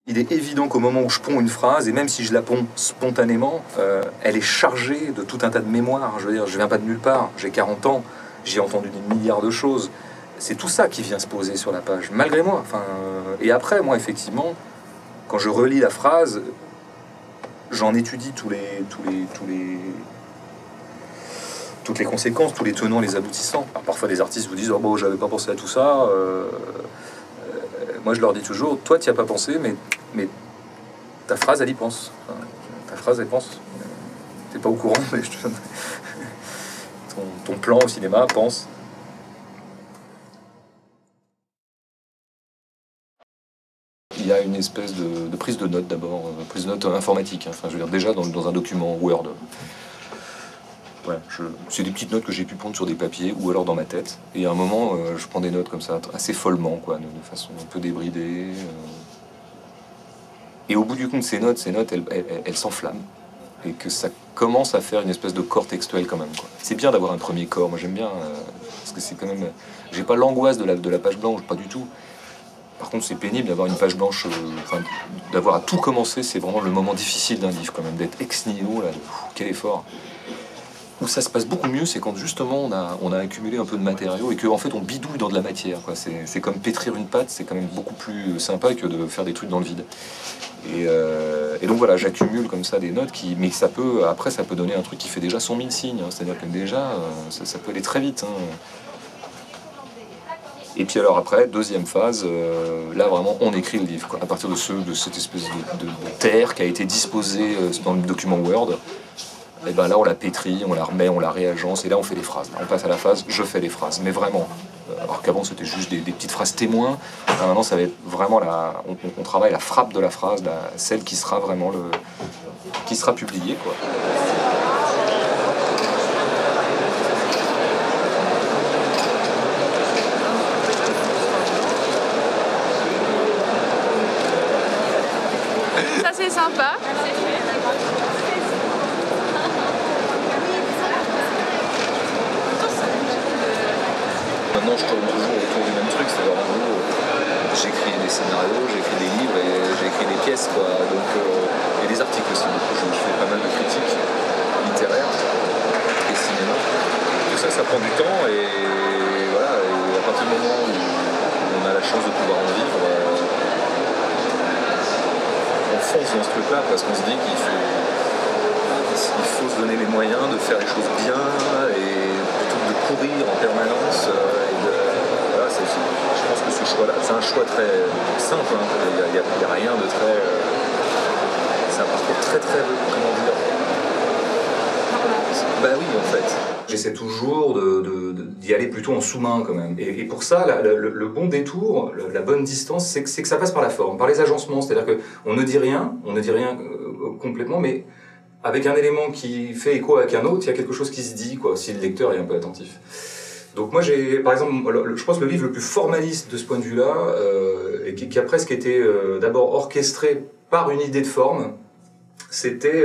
Il est évident qu'au moment où je ponds une phrase, et même si je la ponds spontanément, elle est chargée de tout un tas de mémoires. Je veux dire, je viens pas de nulle part, j'ai 40 ans, j'ai entendu des milliards de choses. C'est tout ça qui vient se poser sur la page, malgré moi. Enfin, et après, moi, effectivement, quand je relis la phrase, j'en étudie toutes les conséquences, tous les tenants, les aboutissants. Alors, parfois, des artistes vous disent « Oh bon, j'avais pas pensé à tout ça ». Moi, je leur dis toujours, toi, tu n'y as pas pensé, mais ta phrase, elle y pense. Enfin, ta phrase, elle pense. T'es pas au courant, mais je te donne... ton plan au cinéma pense. Il y a une espèce de prise de notes d'abord, prise de notes informatique. Hein. Enfin, je veux dire, déjà dans un document Word. Voilà, c'est des petites notes que j'ai pu prendre sur des papiers ou alors dans ma tête. Et à un moment, je prends des notes comme ça, assez follement, quoi, de façon un peu débridée. Et au bout du compte, ces notes, elles s'enflamment. Et que ça commence à faire une espèce de corps textuel quand même, quoi. C'est bien d'avoir un premier corps, moi j'aime bien, parce que c'est quand même... J'ai pas l'angoisse de la page blanche, pas du tout. Par contre, c'est pénible d'avoir une page blanche, d'avoir à tout commencer, c'est vraiment le moment difficile d'un livre, quand même, d'être ex nihilo, là, quel effort. Où ça se passe beaucoup mieux, c'est quand justement on a accumulé un peu de matériaux et qu'en fait on bidouille dans de la matière, quoi. C'est comme pétrir une pâte, c'est quand même beaucoup plus sympa que de faire des trucs dans le vide. Et donc voilà, j'accumule comme ça des notes, mais après ça peut donner un truc qui fait déjà 100 000 signes, hein. C'est-à-dire que déjà ça peut aller très vite, hein. Et puis alors après, deuxième phase, là vraiment on écrit le livre, quoi. À partir de cette espèce de terre qui a été disposée dans le document Word. Et ben là on la pétrit, on la remet, on la réagence, et là on fait des phrases. Là, on passe à la phase, je fais des phrases, mais vraiment. Alors qu'avant c'était juste des petites phrases témoins, là, maintenant ça va être vraiment on travaille la frappe de la phrase, celle qui sera vraiment qui sera publiée, quoi. Ça c'est sympa. Maintenant, je tourne toujours autour du même truc, c'est-à-dire en gros, j'écris des scénarios, j'écris des livres et j'écris des pièces, quoi. Donc, et des articles aussi. Je fais pas mal de critiques littéraires et cinéma. Tout ça, ça prend du temps et voilà. Et à partir du moment où on a la chance de pouvoir en vivre, on fonce dans ce truc-là parce qu'on se dit qu'il faut se donner les moyens de faire les choses bien et plutôt que de courir en permanence. Voilà, je pense que ce choix-là, c'est un choix très simple, hein. Il n'y a rien de très... c'est un parcours très, comment dire... Bah oui, en fait. J'essaie toujours d'y aller plutôt en sous-main, quand même. Et pour ça, le bon détour, la bonne distance, c'est que ça passe par la forme, par les agencements. C'est-à-dire qu'on ne dit rien, complètement, mais avec un élément qui fait écho avec un autre, il y a quelque chose qui se dit, quoi, si le lecteur est un peu attentif. Donc moi j'ai, par exemple, je pense que le livre le plus formaliste de ce point de vue-là, et qui a presque été d'abord orchestré par une idée de forme, c'était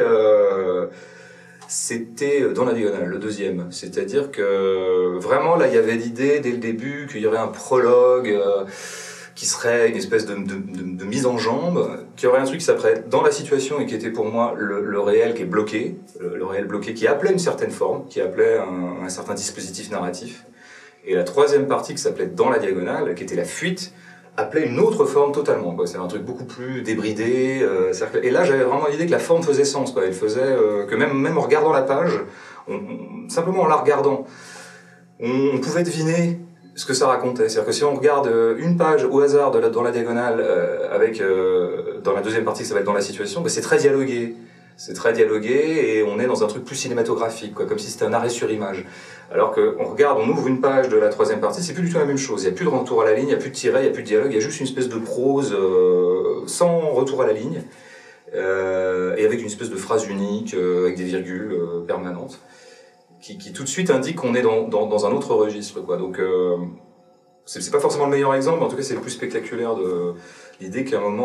Dans la diagonale, le deuxième. C'est-à-dire que vraiment là il y avait l'idée dès le début qu'il y aurait un prologue qui serait une espèce de mise en jambe, qui aurait un truc qui s'appellerait Dans la situation et qui était pour moi le réel qui est bloqué, le réel bloqué qui appelait une certaine forme, qui appelait un certain dispositif narratif. Et la troisième partie qui s'appelait Dans la diagonale, qui était la fuite, appelait une autre forme totalement, quoi. C'est un truc beaucoup plus débridé. Et là, j'avais vraiment l'idée que la forme faisait sens, quoi. Elle faisait que même en regardant la page, simplement en la regardant, on pouvait deviner ce que ça racontait. C'est-à-dire que si on regarde une page au hasard dans la diagonale, avec dans la deuxième partie qui s'appelle Dans la situation, ben c'est très dialogué. C'est très dialogué et on est dans un truc plus cinématographique, quoi, comme si c'était un arrêt sur image. Alors on ouvre une page de la troisième partie, c'est plus du tout la même chose. Il n'y a plus de retour à la ligne, il n'y a plus de tiret, il n'y a plus de dialogue, il y a juste une espèce de prose sans retour à la ligne, et avec une espèce de phrase unique, avec des virgules permanentes, qui tout de suite indique qu'on est dans un autre registre, quoi. Donc, c'est pas forcément le meilleur exemple, mais en tout cas c'est le plus spectaculaire de l'idée qu'à un moment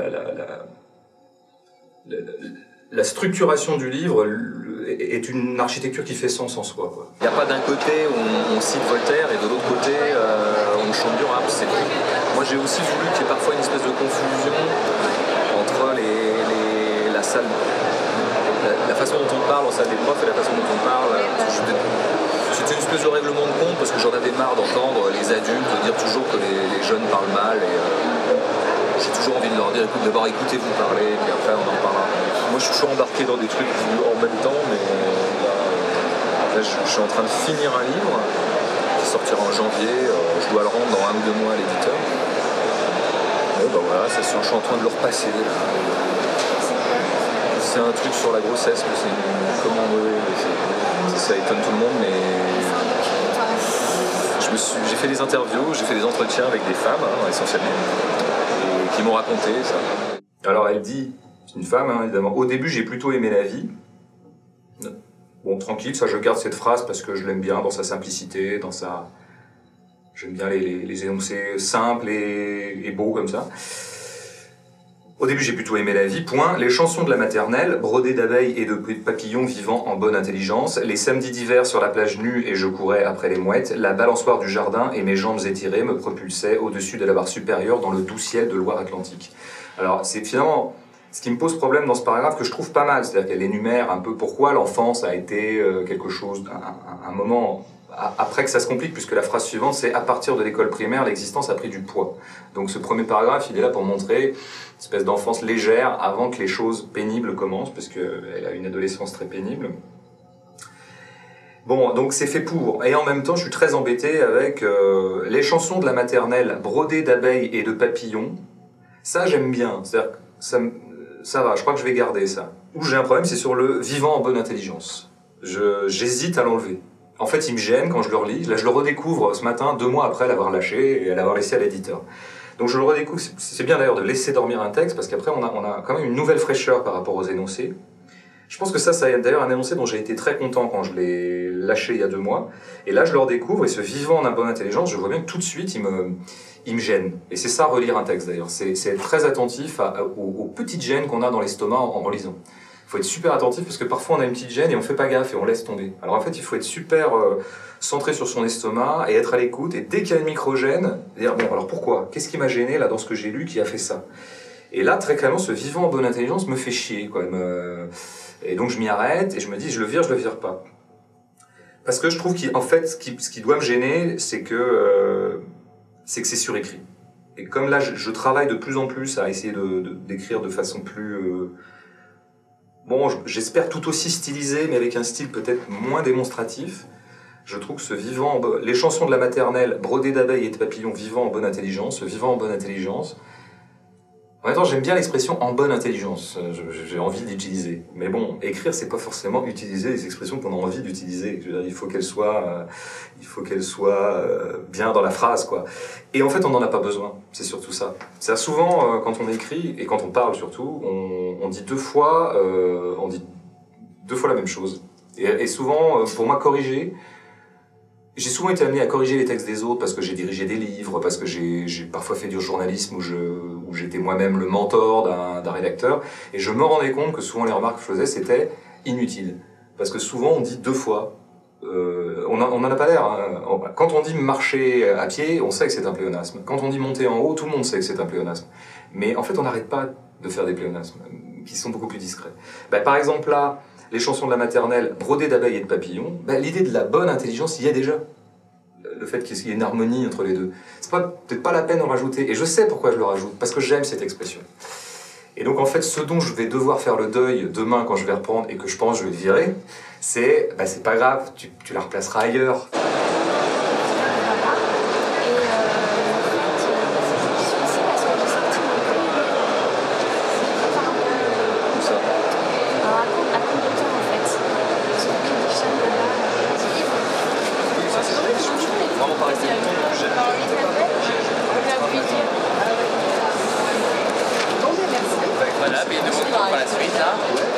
la structuration du livre est une architecture qui fait sens en soi, quoi. Il n'y a pas d'un côté où on cite Voltaire et de l'autre côté on chante du rap. Moi j'ai aussi voulu qu'il y ait parfois une espèce de confusion salle, la façon dont on parle en salle des profs et la façon dont on parle, c'était une espèce de règlement de compte parce que j'en avais marre d'entendre les adultes dire toujours que les jeunes parlent mal et j'ai toujours envie de leur dire écoute, d'abord écoutez-vous parler et puis après on en parlera. Moi je suis toujours embarqué dans des trucs en même temps, mais là je suis en train de finir un livre qui sortira en janvier, je dois le rendre dans 1 ou 2 mois à l'éditeur. Ben voilà, je suis en train de le repasser là. C'est un truc sur la grossesse, mais c'est comment ça étonne tout le monde, mais j'ai fait des interviews, j'ai fait des entretiens avec des femmes, essentiellement, et qui m'ont raconté ça. Alors elle dit, c'est une femme évidemment, au début j'ai plutôt aimé la vie. Bon, tranquille, ça je garde cette phrase parce que je l'aime bien dans sa simplicité, dans sa... J'aime bien les énoncés simples et beaux comme ça. Au début, j'ai plutôt aimé la vie, point. Les chansons de la maternelle, brodées d'abeilles et de papillons vivant en bonne intelligence, les samedis d'hiver sur la plage nue et je courais après les mouettes, la balançoire du jardin et mes jambes étirées me propulsaient au-dessus de la barre supérieure dans le doux ciel de Loire-Atlantique. Alors, c'est finalement ce qui me pose problème dans ce paragraphe que je trouve pas mal, c'est-à-dire qu'elle énumère un peu pourquoi l'enfance a été quelque chose, un moment... Après que ça se complique, puisque la phrase suivante, c'est « à partir de l'école primaire, l'existence a pris du poids ». Donc ce premier paragraphe, il est là pour montrer une espèce d'enfance légère avant que les choses pénibles commencent, parce qu'elle a une adolescence très pénible. Bon, donc c'est fait pour. Et en même temps, je suis très embêté avec les chansons de la maternelle brodées d'abeilles et de papillons. Ça, j'aime bien. C'est-à-dire que ça va, je crois que je vais garder ça. Où j'ai un problème, c'est sur le « vivant en bonne intelligence ». J'hésite à l'enlever. En fait, il me gêne quand je le relis. Là, je le redécouvre ce matin, 2 mois après l'avoir lâché et l'avoir laissé à l'éditeur. Donc je le redécouvre. C'est bien d'ailleurs de laisser dormir un texte, parce qu'après, on a quand même une nouvelle fraîcheur par rapport aux énoncés. Je pense que ça d'ailleurs un énoncé dont j'ai été très content quand je l'ai lâché il y a 2 mois. Et là, je le redécouvre, et ce vivant en bonne intelligence, je vois bien que tout de suite, il me gêne. Et c'est ça, relire un texte d'ailleurs. C'est être très attentif aux petites gênes qu'on a dans l'estomac en relisant. Il faut être super attentif parce que parfois on a une petite gêne et on fait pas gaffe et on laisse tomber. Alors en fait, il faut être super centré sur son estomac et être à l'écoute. Et dès qu'il y a une microgène, dire bon, alors pourquoi? Qu'est-ce qui m'a gêné là dans ce que j'ai lu qui a fait ça? Et là, très clairement, ce vivant en bonne intelligence me fait chier, quoi. Et donc je m'y arrête et je me dis, je le vire pas. Parce que je trouve qu'en fait, ce qui doit me gêner, c'est que c'est surécrit. Et comme là, je travaille de plus en plus à essayer d'écrire de façon plus... bon, j'espère tout aussi stylisé, mais avec un style peut-être moins démonstratif. Je trouve que ce vivant, les chansons de la maternelle, brodées d'abeilles et de papillons, vivant en bonne intelligence, ce vivant en bonne intelligence. En même temps, j'aime bien l'expression en bonne intelligence. J'ai envie d'utiliser. Mais bon, écrire, c'est pas forcément utiliser les expressions qu'on a envie d'utiliser. Je veux dire, il faut qu'elles soient bien dans la phrase, quoi. Et en fait, on n'en a pas besoin. C'est surtout ça. C'est souvent, quand on écrit, et quand on parle surtout, on dit deux fois la même chose. Et souvent, pour moi, corriger, j'ai souvent été amené à corriger les textes des autres parce que j'ai dirigé des livres, parce que j'ai parfois fait du journalisme où j'étais moi-même le mentor d'un rédacteur. Et je me rendais compte que souvent les remarques que je faisais, c'était inutile. Parce que souvent, on dit 2 fois. On n'en a pas l'air. Hein. Quand on dit marcher à pied, on sait que c'est un pléonasme. Quand on dit monter en haut, tout le monde sait que c'est un pléonasme. Mais en fait, on n'arrête pas de faire des pléonasmes qui sont beaucoup plus discrets. Par exemple, là, les chansons de la maternelle, brodées d'abeilles et de papillons, l'idée de la bonne intelligence, il y a déjà. Le fait qu'il y ait une harmonie entre les deux. C'est peut-être pas la peine d'en rajouter. Et je sais pourquoi je le rajoute, parce que j'aime cette expression. Et donc en fait, ce dont je vais devoir faire le deuil demain quand je vais reprendre et que je pense que je vais le virer, c'est pas grave, tu la replaceras ailleurs. Voilà, mais de mon temps pour la suite, là.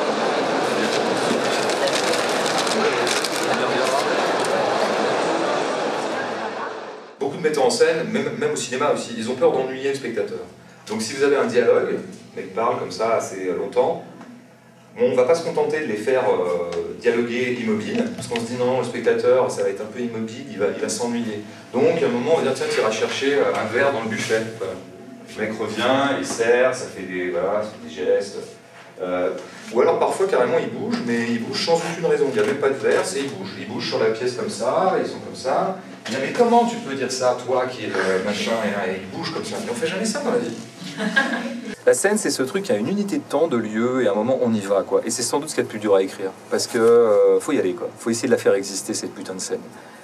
Beaucoup de metteurs en scène, même au cinéma aussi, ils ont peur d'ennuyer le spectateur. Donc si vous avez un dialogue, le mec parle comme ça assez longtemps, bon, on ne va pas se contenter de les faire dialoguer immobile, parce qu'on se dit non, le spectateur, ça va être un peu immobile, il va s'ennuyer. Donc à un moment, on va dire tiens, tu iras chercher un verre dans le buffet. Voilà. Le mec revient, il sert, ça fait des gestes. Ou alors parfois carrément ils bougent, mais ils bougent sans aucune raison. Il n'y a même pas de verse et ils bougent. Ils bougent sur la pièce comme ça, ils sont comme ça. Il dit, mais comment tu peux dire ça, toi qui es le machin, et ils bougent comme ça? Mais on fait jamais ça dans la vie. La scène, c'est ce truc qui a une unité de temps, de lieu, et à un moment on y va, quoi. Et c'est sans doute ce qu'il y a de plus dur à écrire. Parce que faut y aller, quoi. Faut essayer de la faire exister, cette putain de scène.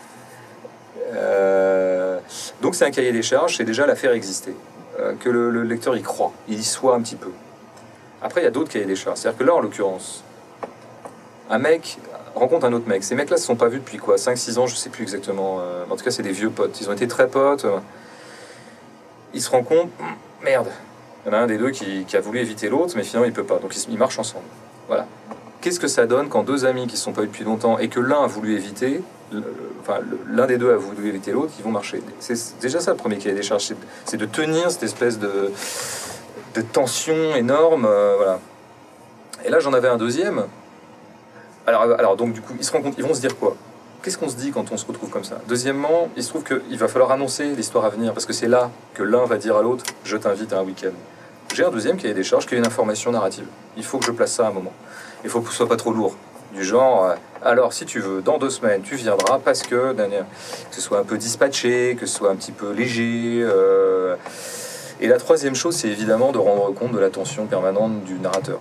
Donc c'est un cahier des charges, c'est déjà la faire exister. Que le lecteur y croit, il y soit un petit peu. Après, il y a d'autres cahiers des charges. C'est-à-dire que là, en l'occurrence, un mec rencontre un autre mec. Ces mecs-là ne se sont pas vus depuis quoi, 5-6 ans, je ne sais plus exactement. En tout cas, c'est des vieux potes. Ils ont été très potes. Ils se rencontrent. Merde. Il y en a un des deux qui a voulu éviter l'autre, mais finalement, il ne peut pas. Donc, ils marchent ensemble. Voilà. Qu'est-ce que ça donne quand deux amis qui ne se sont pas vus depuis longtemps et que l'un a voulu éviter, l'un des deux a voulu éviter l'autre, ils vont marcher. C'est déjà ça le premier cahier des charges. C'est de tenir cette espèce de tension énorme. Voilà. Et là, j'en avais un deuxième. Alors donc du coup, ils se rencontrent, ils vont se dire quoi? Qu'est-ce qu'on se dit quand on se retrouve comme ça? Deuxièmement, il se trouve qu'il va falloir annoncer l'histoire à venir, parce que c'est là que l'un va dire à l'autre « je t'invite à un week-end ». J'ai un deuxième cahier des charges qui est une information narrative. Il faut que je place ça à un moment. Il faut que ce soit pas trop lourd. Du genre, alors si tu veux, dans 2 semaines, tu viendras parce que ce soit un peu dispatché, que ce soit un petit peu léger. Et la troisième chose, c'est évidemment de rendre compte de la tension permanente du narrateur.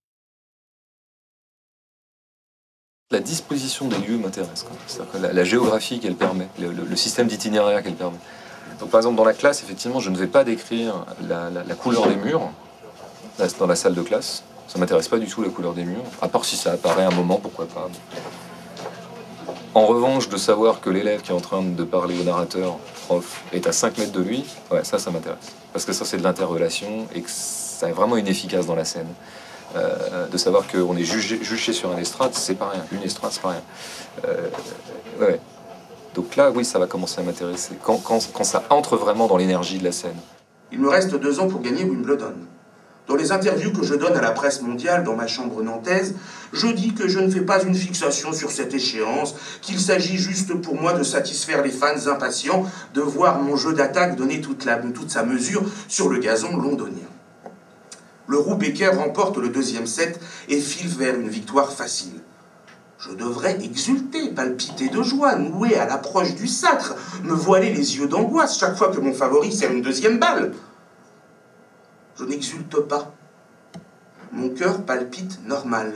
La disposition des lieux m'intéresse, c'est-à-dire que la géographie qu'elle permet, le système d'itinéraire qu'elle permet. Donc par exemple dans la classe, effectivement, je ne vais pas décrire la couleur des murs dans la salle de classe. Ça ne m'intéresse pas du tout la couleur des murs, à part si ça apparaît un moment, pourquoi pas. En revanche, de savoir que l'élève qui est en train de parler au narrateur, prof, est à 5 mètres de lui, ouais, ça m'intéresse. Parce que ça, c'est de l'interrelation et que ça est vraiment inefficace dans la scène. De savoir qu'on est jugé sur un estrade, c'est pas rien. Une estrade, c'est pas rien. Ouais. Donc là, oui, ça va commencer à m'intéresser. Quand ça entre vraiment dans l'énergie de la scène. Il me reste 2 ans pour gagner Wimbledon. Dans les interviews que je donne à la presse mondiale dans ma chambre nantaise, je dis que je ne fais pas une fixation sur cette échéance, qu'il s'agit juste pour moi de satisfaire les fans impatients de voir mon jeu d'attaque donner toute sa mesure sur le gazon londonien. Le roux Becker remporte le 2e set et file vers une victoire facile. Je devrais exulter, palpiter de joie, nouer à l'approche du sacre, me voiler les yeux d'angoisse chaque fois que mon favori sert une 2e balle. Je n'exulte pas. Mon cœur palpite normal.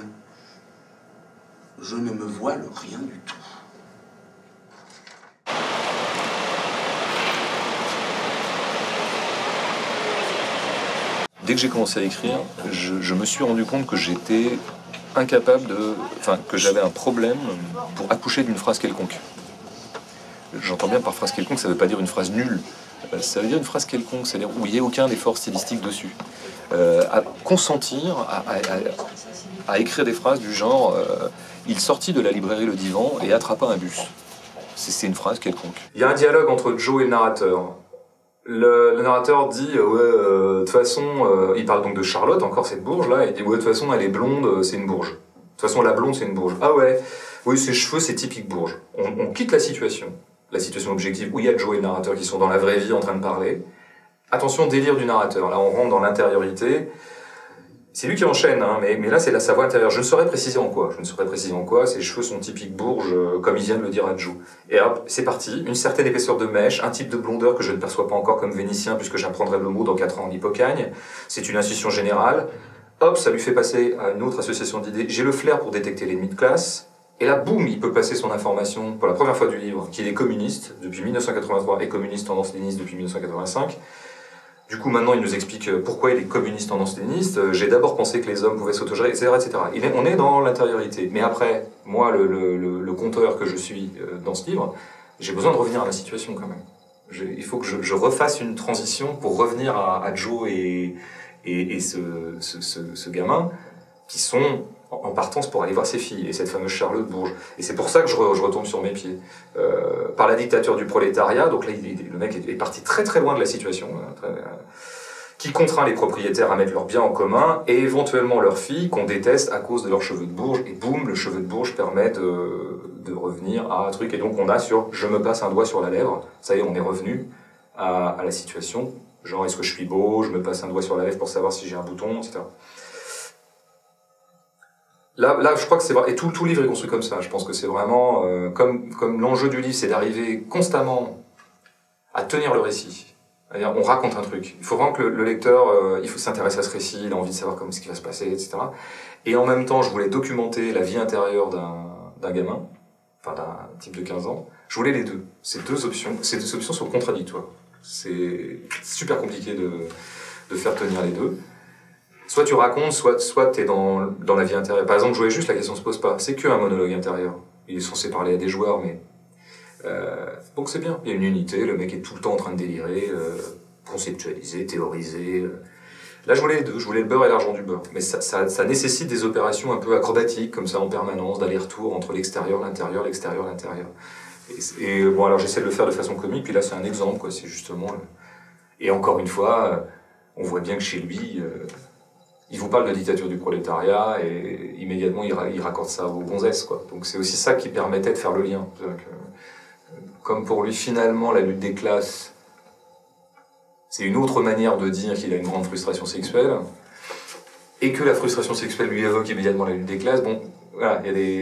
Je ne me voile rien du tout. Dès que j'ai commencé à écrire, je me suis rendu compte que j'étais incapable que j'avais un problème pour accoucher d'une phrase quelconque. J'entends bien par phrase quelconque, ça ne veut pas dire une phrase nulle. Ça veut dire une phrase quelconque, c'est-à-dire où il n'y ait aucun effort stylistique dessus. À consentir à écrire des phrases du genre il sortit de la librairie Le Divan et attrapa un bus. C'est une phrase quelconque. Il y a un dialogue entre Joe et le narrateur. Le narrateur dit de toute façon, il parle donc de Charlotte, encore cette bourge là, il dit ouais, de toute façon elle est blonde, c'est une bourge. De toute façon la blonde c'est une bourge. Ah ouais, oui ses cheveux c'est typique bourge. On quitte la situation objective où il y a Joe et le narrateur qui sont dans la vraie vie en train de parler. Attention, délire du narrateur, là on rentre dans l'intériorité. C'est lui qui enchaîne, hein, mais là c'est sa voix intérieure. Je ne saurais préciser en quoi. Ses cheveux sont typiques bourges, comme il vient de le dire à Joe. Et hop, c'est parti. Une certaine épaisseur de mèche, un type de blondeur que je ne perçois pas encore comme vénitien, puisque j'apprendrai le mot dans 4 ans en hippocagne. C'est une intuition générale. Hop, ça lui fait passer à une autre association d'idées. J'ai le flair pour détecter l'ennemi de classe. Et là, boum, il peut passer son information pour la première fois du livre, qu'il est communiste depuis 1983 et communiste tendance léniniste depuis 1985. Du coup, maintenant, il nous explique pourquoi il est communiste tendance-léniniste. J'ai d'abord pensé que les hommes pouvaient s'autogérer, etc., etc. On est dans l'intériorité. Mais après, moi, le conteur que je suis dans ce livre, j'ai besoin de revenir à la situation quand même. Il faut que je refasse une transition pour revenir à Joe et ce gamin qui sont en partance pour aller voir ses filles, et cette fameuse Charlotte Bourges. Et c'est pour ça que je retombe sur mes pieds. Par la dictature du prolétariat, donc là, le mec est parti très très loin de la situation, qui contraint les propriétaires à mettre leurs biens en commun, et éventuellement leurs filles, qu'on déteste à cause de leurs cheveux de Bourges, et boum, le cheveu de Bourges permet de revenir à un truc, et donc on a sur « je me passe un doigt sur la lèvre », ça y est, on est revenu à la situation, genre « est-ce que je suis beau, je me passe un doigt sur la lèvre pour savoir si j'ai un bouton », etc. Là, je crois que c'est vrai. Et tout le livre est construit comme ça. Je pense que c'est vraiment comme l'enjeu du livre, c'est d'arriver constamment à tenir le récit. C'est-à-dire, on raconte un truc. Il faut vraiment que le lecteur, il faut s'intéresser à ce récit, il a envie de savoir ce qui va se passer, etc. Et en même temps, je voulais documenter la vie intérieure d'un gamin, enfin d'un type de 15 ans. Je voulais les deux. Ces deux options sont contradictoires. C'est super compliqué de faire tenir les deux. Soit tu racontes, soit t'es dans la vie intérieure. Par exemple, jouer juste, la question se pose pas. C'est qu'un monologue intérieur. Il est censé parler à des joueurs, mais... donc c'est bien. Il y a une unité, le mec est tout le temps en train de délirer, conceptualiser, théoriser. Là, je voulais les deux. Je voulais le beurre et l'argent du beurre. Mais ça nécessite des opérations un peu acrobatiques, comme ça, en permanence, d'aller-retour entre l'extérieur, l'intérieur, l'extérieur, l'intérieur. Et bon, alors j'essaie de le faire de façon comique, puis là, c'est un exemple, quoi. C'est justement... Et encore une fois, on voit bien que chez lui... il vous parle de dictature du prolétariat et immédiatement il raccorde ça aux gonzesses, quoi. Donc c'est aussi ça qui permettait de faire le lien. Comme pour lui finalement la lutte des classes, c'est une autre manière de dire qu'il a une grande frustration sexuelle et que la frustration sexuelle lui évoque immédiatement la lutte des classes. Bon, voilà,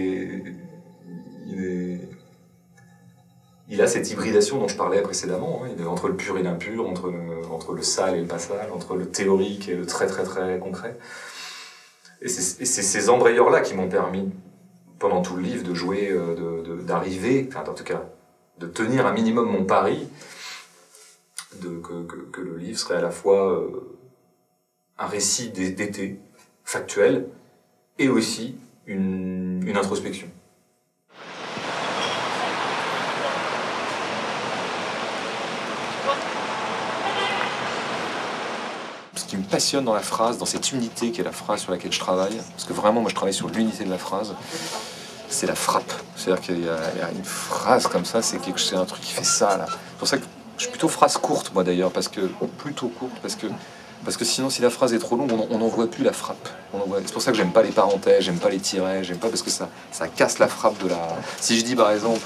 il a cette hybridation dont je parlais précédemment, hein, entre le pur et l'impur, entre le sale et le pas sale, entre le théorique et le très très très concret. Et c'est ces embrayeurs-là qui m'ont permis, pendant tout le livre, de jouer, d'arriver, enfin en tout cas, de tenir un minimum mon pari, que le livre serait à la fois un récit d'été, factuel, et aussi une introspection. Ce qui me passionne dans la phrase, dans cette unité qu'est la phrase sur laquelle je travaille, parce que vraiment moi je travaille sur l'unité de la phrase, c'est la frappe. C'est-à-dire qu'il y a une phrase comme ça, c'est un truc qui fait ça là. C'est pour ça que je suis plutôt phrase courte moi d'ailleurs, plutôt courte, parce que sinon si la phrase est trop longue, on n'en voit plus la frappe. C'est pour ça que j'aime pas les parenthèses, j'aime pas les tirets, j'aime pas parce que ça casse la frappe de la... Si je dis par exemple...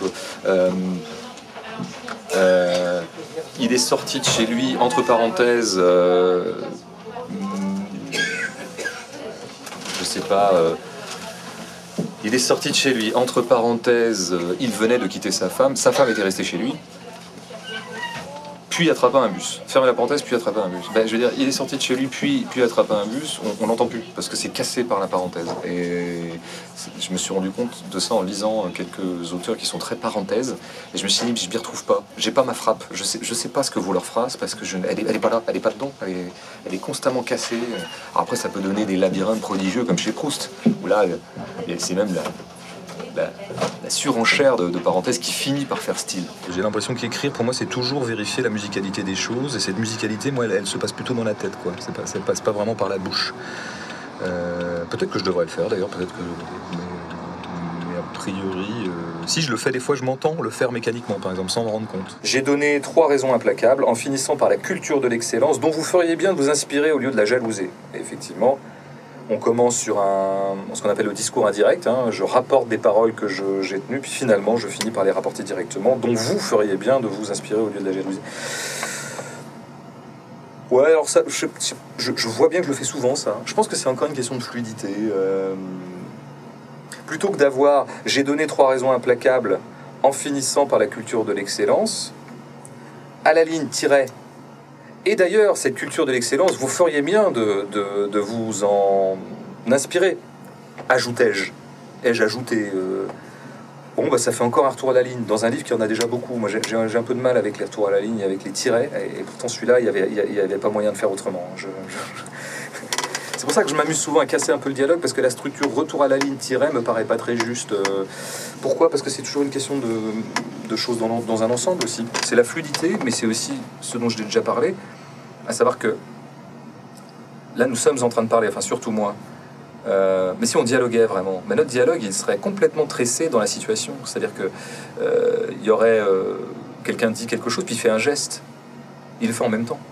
il est sorti de chez lui, entre parenthèses, je sais pas, il est sorti de chez lui, entre parenthèses, il venait de quitter sa femme était restée chez lui, puis attrapa un bus. Fermez la parenthèse, puis attrapa un bus. Ben, je veux dire, il est sorti de chez lui, puis attrapa un bus, on l'entend plus, parce que c'est cassé par la parenthèse. Et je me suis rendu compte de ça en lisant quelques auteurs qui sont très parenthèses, et je me suis dit, je m'y retrouve pas, j'ai pas ma frappe, je sais pas ce que vaut leur phrase, parce que elle est pas là, elle est pas dedans, elle est constamment cassée. Alors après, ça peut donner des labyrinthes prodigieux, comme chez Proust, où là, c'est même la surenchère de parenthèses qui finit par faire style. J'ai l'impression qu'écrire, pour moi, c'est toujours vérifier la musicalité des choses. Et cette musicalité, moi, elle se passe plutôt dans la tête, quoi. Ça passe pas vraiment par la bouche. Peut-être que je devrais le faire, d'ailleurs. Peut-être que... Mais a priori... Si je le fais, des fois, je m'entends le faire mécaniquement, par exemple, sans me rendre compte. J'ai donné 3 raisons implacables, en finissant par la culture de l'excellence, dont vous feriez bien de vous inspirer au lieu de la jalouser. Et effectivement... On commence sur ce qu'on appelle le discours indirect. Hein. Je rapporte des paroles que j'ai tenues, puis finalement, je finis par les rapporter directement, dont vous feriez bien de vous inspirer au lieu de la jalousie. Ouais, alors ça, je vois bien que je le fais souvent, ça. Je pense que c'est encore une question de fluidité. Plutôt que d'avoir « j'ai donné 3 raisons implacables en finissant par la culture de l'excellence », à la ligne tiret. Et d'ailleurs, cette culture de l'excellence, vous feriez bien de vous en inspirer. Ajoutais-je. Ai-je ajouté Bon, bah, ça fait encore un retour à la ligne. Dans un livre qui en a déjà beaucoup. Moi, j'ai un peu de mal avec les retours à la ligne, avec les tirets. Et pourtant, celui-là, il n'y avait pas moyen de faire autrement. C'est pour ça que je m'amuse souvent à casser un peu le dialogue, parce que la structure retour à la ligne tiret me paraît pas très juste. Pourquoi ? Parce que c'est toujours une question de choses dans un ensemble aussi. C'est la fluidité, mais c'est aussi ce dont je t'ai déjà parlé, à savoir que là nous sommes en train de parler, enfin surtout moi, mais si on dialoguait vraiment, mais notre dialogue il serait complètement tressé dans la situation, c'est-à-dire que il y aurait quelqu'un dit quelque chose puis il fait un geste, il le fait en même temps.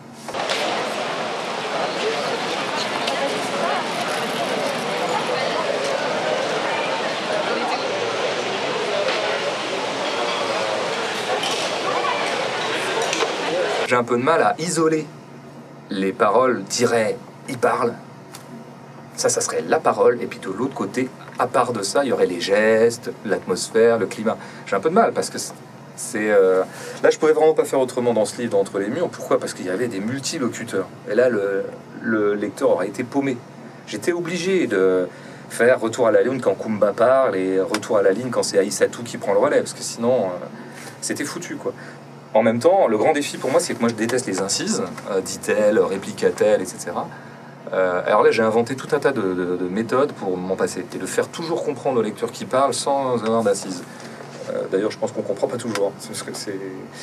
J'ai un peu de mal à isoler les paroles, tiret, il parle. Ça serait la parole, et puis de l'autre côté, à part de ça, il y aurait les gestes, l'atmosphère, le climat. J'ai un peu de mal parce que là, je pouvais vraiment pas faire autrement dans ce livre d'Entre les murs. Pourquoi? Parce qu'il y avait des multilocuteurs. Et là, le lecteur aurait été paumé. J'étais obligé de faire retour à la ligne quand Kumba parle et retour à la ligne quand c'est Aïssatou qui prend le relais, parce que sinon, c'était foutu, quoi. En même temps, le grand défi pour moi, c'est que moi, je déteste les incises, dit-elle, répliqua-t-elle, etc. Alors là, j'ai inventé tout un tas de méthodes pour m'en passer et de faire toujours comprendre au lecteur qui parle sans avoir d'assises. D'ailleurs, je pense qu'on comprend pas toujours. Parce que c'est...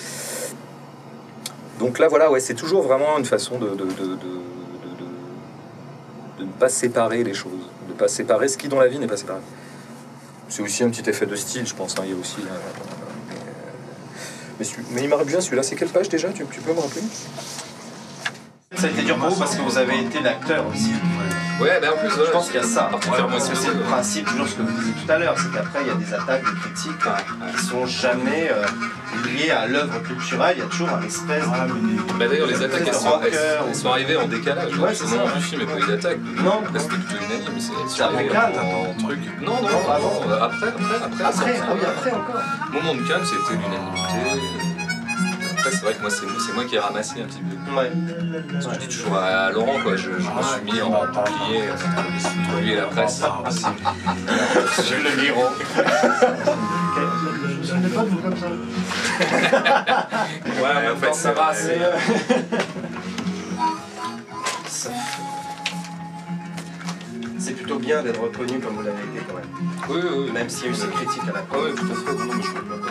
Donc là, voilà, ouais, c'est toujours vraiment une façon de ne pas séparer les choses, de ne pas séparer ce qui dans la vie n'est pas séparé. C'est aussi un petit effet de style, je pense. Hein, il y a aussi. Mais il marche bien celui-là. C'est quelle page déjà? Tu peux me rappeler? Ça a été dur pour vous parce que vous avez été l'acteur aussi. Ouais, ben en plus, Je pense qu'il y a ça. particulièrement Parce que c'est le principe, toujours ce que vous disiez tout à l'heure, c'est qu'après il y a des attaques, des critiques qui sont jamais liées à l'œuvre culturelle. Il y a toujours un espèce de... Bah d'ailleurs, les attaques, elles sont arrivées en décalage. Ouais, c'est Au moment ça. du film, il n'y a pas eu d'attaque. Non. Là, c'était plutôt unanime. C'est avant Cannes, en truc. Non, après. Après, ah oui, après encore. Au moment de Cannes, c'était l'unanimité. Après, c'est vrai que moi, c'est moi qui ai ramassé un petit peu. Ouais. Je dis toujours à Laurent, quoi, je me suis mis en bouclier entre lui et la presse. Je le liron. Je ne pas de vous comme ça. Ouais, mais en fait, ça va, c'est... C'est plutôt bien d'être reconnu comme vous l'avez été quand même. Oui. Même s'il y a eu ces critiques à la fin. Oui, tout à fait. Non, mais je suis d'accord.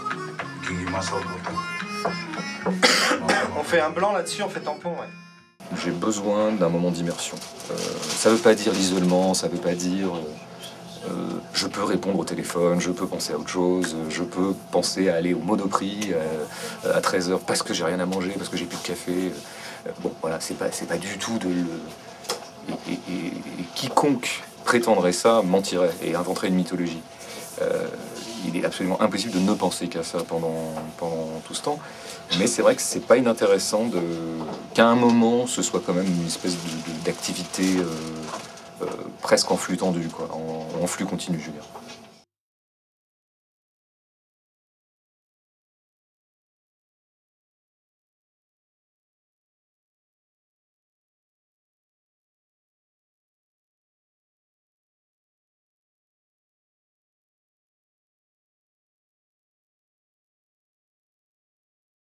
On fait un blanc là-dessus, on fait tampon, ouais. J'ai besoin d'un moment d'immersion. Ça veut pas dire l'isolement, ça veut pas dire je peux répondre au téléphone, je peux penser à autre chose, je peux penser à aller au Monoprix à 13h parce que j'ai rien à manger, parce que j'ai plus de café. Bon, voilà, c'est pas du tout de le... Et quiconque prétendrait ça mentirait et inventerait une mythologie. Il est absolument impossible de ne penser qu'à ça pendant tout ce temps. Mais c'est vrai que c'est pas inintéressant qu'à un moment, ce soit quand même une espèce d'activité presque en flux tendu, quoi, en flux continu, je veux dire.